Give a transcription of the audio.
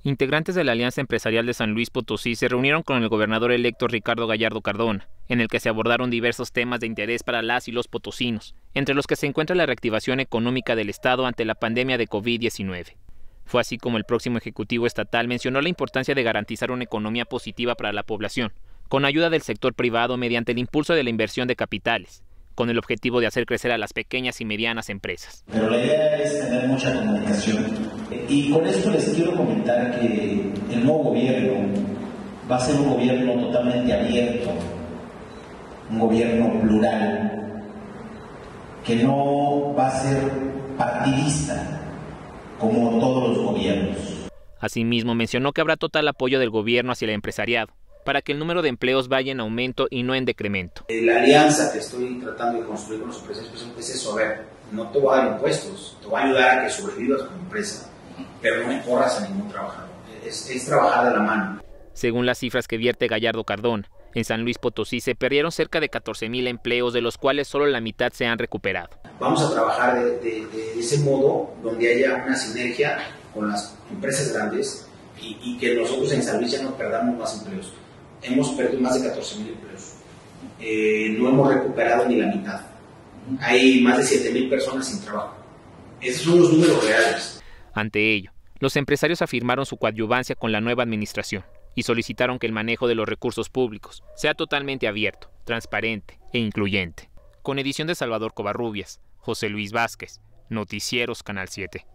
Integrantes de la Alianza Empresarial de San Luis Potosí se reunieron con el gobernador electo Ricardo Gallardo Cardona, en el que se abordaron diversos temas de interés para las y los potosinos, entre los que se encuentra la reactivación económica del Estado ante la pandemia de COVID-19. Fue así como el próximo Ejecutivo Estatal mencionó la importancia de garantizar una economía positiva para la población, con ayuda del sector privado mediante el impulso de la inversión de capitales, con el objetivo de hacer crecer a las pequeñas y medianas empresas. Pero la idea es tener mucha comunicación. Y con esto les quiero comentar que el nuevo gobierno va a ser un gobierno totalmente abierto, un gobierno plural, que no va a ser partidista como todos los gobiernos. Asimismo, mencionó que habrá total apoyo del gobierno hacia el empresariado, para que el número de empleos vaya en aumento y no en decremento. La alianza que estoy tratando de construir con los empresarios es eso, a ver, no te voy a dar impuestos, te voy a ayudar a que sobrevivas como empresa, pero no me corras a ningún trabajador, es trabajar de la mano. Según las cifras que vierte Gallardo Cardona, en San Luis Potosí se perdieron cerca de 14,000 empleos, de los cuales solo la mitad se han recuperado. Vamos a trabajar de ese modo, donde haya una sinergia con las empresas grandes y que nosotros en San Luis ya no perdamos más empleos. Hemos perdido más de 14,000 empleos. No hemos recuperado ni la mitad. Hay más de 7,000 personas sin trabajo. Esos son los números reales. Ante ello, los empresarios afirmaron su coadyuvancia con la nueva administración y solicitaron que el manejo de los recursos públicos sea totalmente abierto, transparente e incluyente. Con edición de Salvador Covarrubias, José Luis Vázquez, Noticieros Canal 7.